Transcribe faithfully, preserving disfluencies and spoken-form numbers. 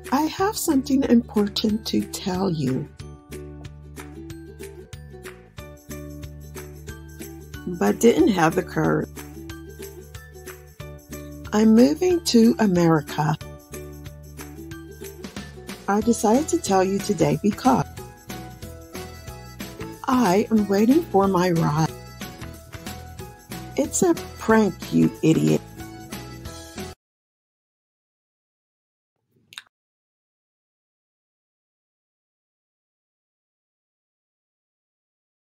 I have something important to tell you, but didn't have the courage. I'm moving to America. I decided to tell you today because I am waiting for my ride. It's a prank, you idiot.